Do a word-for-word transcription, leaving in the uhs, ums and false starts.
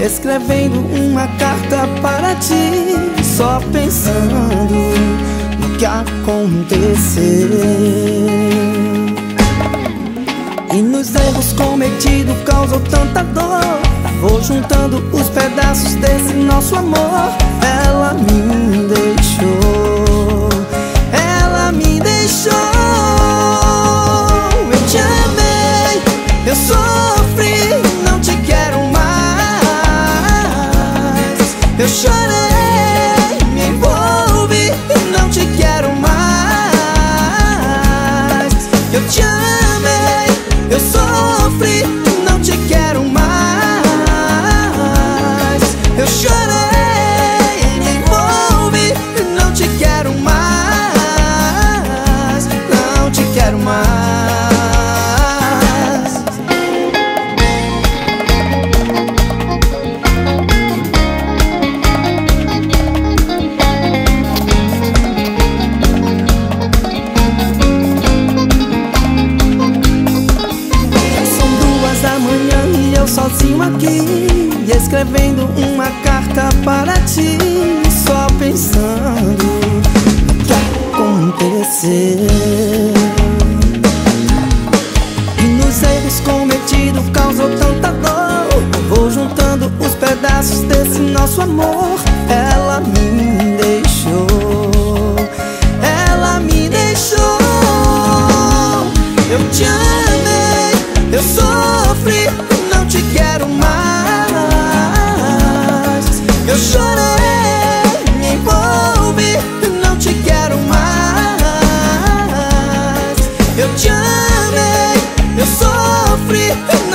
escrevendo uma carta para ti, só pensando no que aconteceu e nos erros cometidos causou tanta dor. Vou juntando os pedaços desse nosso amor. Ela me deixou, ela me deixou. Eu te amei, eu sofri, não te quero mais. Eu chorei, me envolvi, não te quero mais. Eu te amei, eu sofri, não te quero mais. Eu chorei, me envolvi, não te quero mais. Não te quero mais. Sozinho aqui, escrevendo uma carta para ti, só pensando no que aconteceu e nos erros cometidos causou tanta dor. Vou juntando os pedaços desse nosso amor. Ela me deixou, ela me deixou. Eu te amei, eu sofri, não te quero mais. Eu chorei, me envolvi, não te quero mais. Eu te amei, eu sofri,